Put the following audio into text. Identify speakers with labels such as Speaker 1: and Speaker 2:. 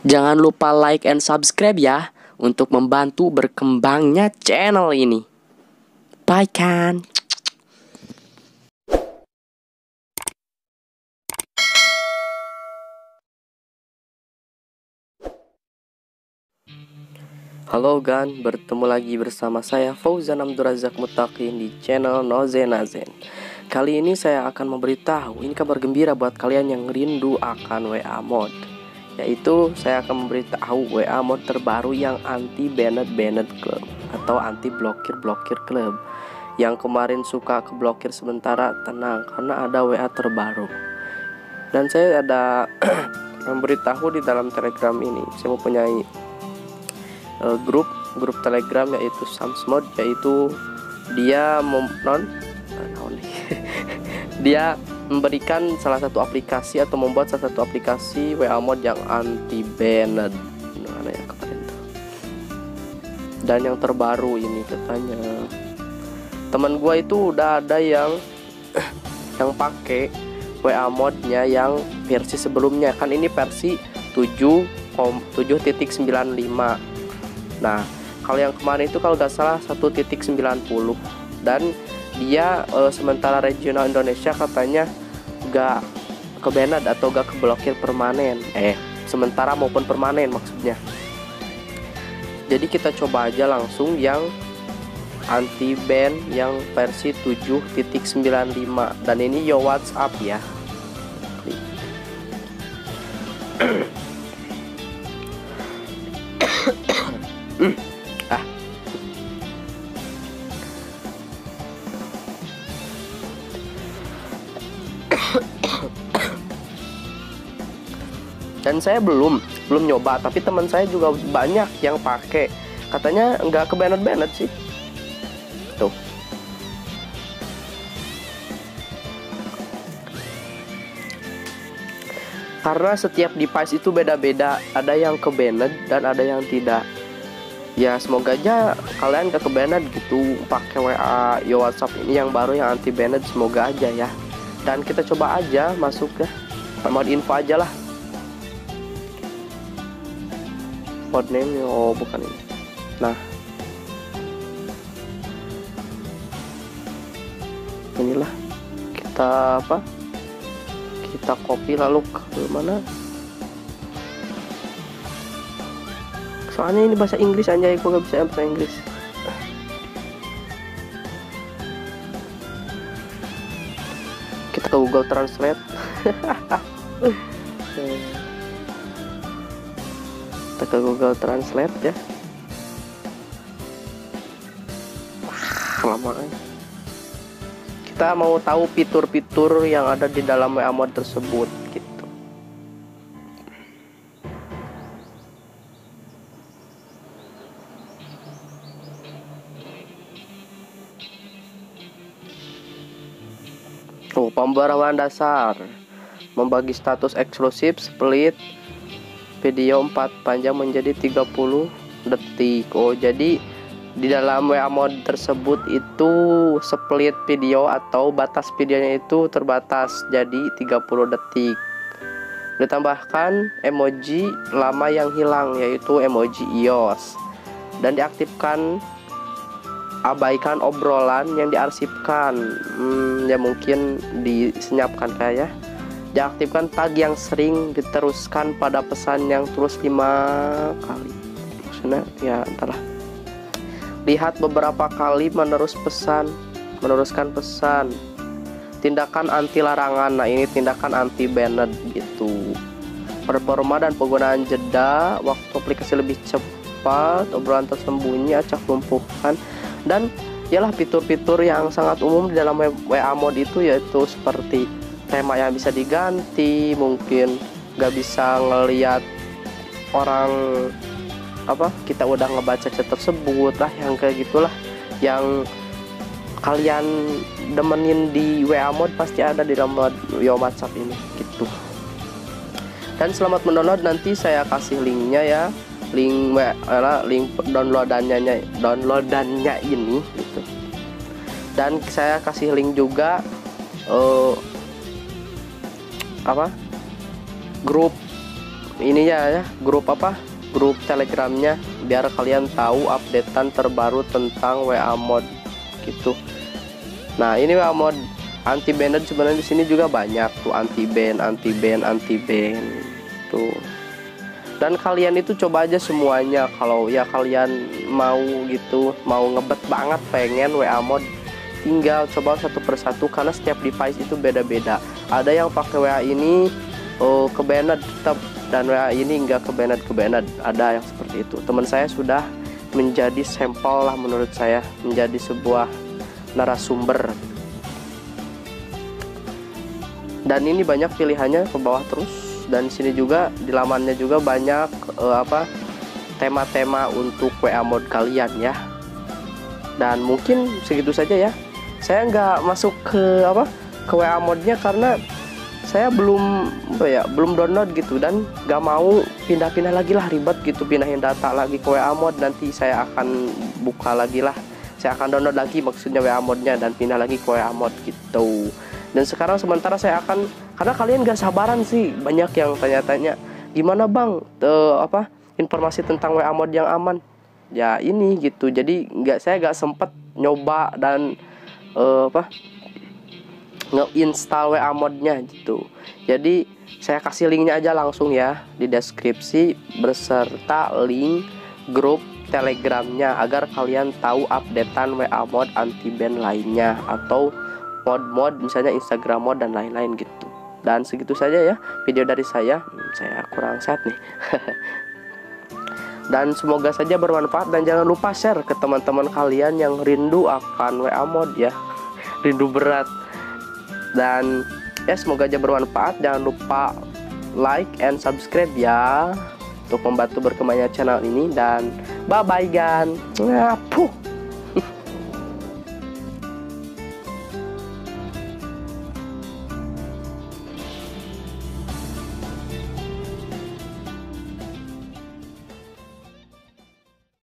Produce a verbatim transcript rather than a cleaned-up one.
Speaker 1: Jangan lupa like and subscribe ya untuk membantu berkembangnya channel ini. Bye kan. Halo Gan, bertemu lagi bersama saya Fauzan Abdurazak Mutakin di channel Nozenazen. Kali ini saya akan memberitahu, ini kabar gembira buat kalian yang rindu akan W A Mode. Yaitu saya akan memberitahu W A Mode terbaru yang anti banned banned club atau anti blokir blokir club. Yang kemarin suka ke blokir sementara, tenang karena ada W A terbaru. Dan saya ada memberitahu di dalam Telegram ini, saya mempunyai Uh, grup grup Telegram yaitu Samsmod, yaitu dia mem non dia memberikan salah satu aplikasi atau membuat salah satu aplikasi W A Mode yang anti banned. Mana ya kemarin tuh. Dan yang terbaru ini katanya teman gua itu udah ada yang yang pakai W A Mode-nya yang versi sebelumnya, kan ini versi tujuh titik sembilan lima. Nah, kalau yang kemarin itu kalau nggak salah satu titik sembilan puluh, dan dia e, sementara regional Indonesia katanya nggak ke banned atau nggak keblokir permanen, eh sementara maupun permanen maksudnya. Jadi kita coba aja langsung yang anti ban yang versi tujuh titik sembilan lima, dan ini yo WhatsApp ya. Hmm. Ah. Dan saya belum belum nyoba, tapi teman saya juga banyak yang pakai, katanya nggak ke banned banned sih tuh. Karena setiap device itu beda-beda, ada yang ke banned dan ada yang tidak. Ya semoga aja kalian gak ke-banned gitu pakai W A yo WhatsApp ini yang baru yang anti banned, semoga aja ya. Dan kita coba aja masuk ya, mode info aja lah. Mode name, oh bukan ini. Nah inilah, kita apa, kita copy lalu ke mana, soalnya ini bahasa Inggris anjay, gue gak bisa bahasa Inggris. Kita ke Google Translate. Kita ke Google Translate ya. Lama kan. Kita mau tahu fitur-fitur yang ada di dalam W A Mode tersebut gitu. Oh, pembaruan dasar, membagi status eksklusif, split video empat panjang menjadi tiga puluh detik. Oh, jadi di dalam W A Mode tersebut itu split video atau batas videonya itu terbatas jadi tiga puluh detik. Ditambahkan emoji lama yang hilang, yaitu emoji i O S, dan diaktifkan abaikan obrolan yang diarsipkan, hmm, ya mungkin disenyapkan kayak ya. Diaktifkan tag yang sering diteruskan pada pesan yang terus lima kali, maksudnya ya entahlah. Lihat beberapa kali menerus pesan, meneruskan pesan. Tindakan anti larangan, nah ini tindakan anti banned gitu. Performa dan penggunaan jeda, waktu aplikasi lebih cepat, obrolan tersembunyi, acak lumpuhkan. Dan ialah fitur-fitur yang sangat umum di dalam W A Mode itu, yaitu seperti tema yang bisa diganti, mungkin nggak bisa ngelihat orang apa kita udah ngebaca chat tersebut lah, yang kayak gitulah yang kalian demenin di W A Mode pasti ada di dalam yo WhatsApp ini gitu. Dan selamat mendownload, nanti saya kasih linknya ya, link link downloadannya downloadannya ini gitu. Dan saya kasih link juga uh, apa grup ininya ya, grup apa grup telegramnya, biar kalian tahu updatean terbaru tentang W A Mode gitu. Nah ini W A Mode anti banned sebenarnya di sini juga banyak tuh, anti ban, anti ban, anti ban tuh. Dan kalian itu coba aja semuanya kalau ya kalian mau gitu, mau ngebet banget pengen W A Mode, tinggal coba satu persatu karena setiap device itu beda-beda. Ada yang pakai W A ini oh, ke banned tetap, dan W A ini enggak ke banned ke banned. Ada yang seperti itu. Teman saya sudah menjadi sampel lah menurut saya, menjadi sebuah narasumber. Dan ini banyak pilihannya ke bawah terus, dan sini juga di lamannya juga banyak uh, apa tema-tema untuk W A Mode kalian ya. Dan mungkin segitu saja ya. Saya nggak masuk ke apa ke W A Mode-nya karena saya belum apa ya belum download gitu, dan nggak mau pindah-pindah lagi lah, ribet gitu pindahin data lagi ke W A Mode. Nanti saya akan buka lagi lah, saya akan download lagi maksudnya W A Mode-nya dan pindah lagi ke W A Mode gitu. Dan sekarang sementara saya akan, karena kalian gak sabaran sih, banyak yang tanya-tanya gimana bang uh, apa informasi tentang W A Mode yang aman ya ini gitu. Jadi nggak saya nggak sempet nyoba dan uh, apa nge-install W A Mode-nya gitu. Jadi saya kasih linknya aja langsung ya di deskripsi, beserta link grup telegramnya agar kalian tahu updatean W A Mode anti ban lainnya, atau mod-mod misalnya Instagram mode dan lain-lain gitu. Dan segitu saja ya video dari saya. hmm, Saya kurang sehat nih. Dan semoga saja bermanfaat, dan jangan lupa share ke teman-teman kalian yang rindu akan W A Mode ya. Rindu berat. Dan ya semoga aja bermanfaat. Jangan lupa like and subscribe ya, untuk membantu berkembangnya channel ini. Dan bye bye gan. Ngapuh.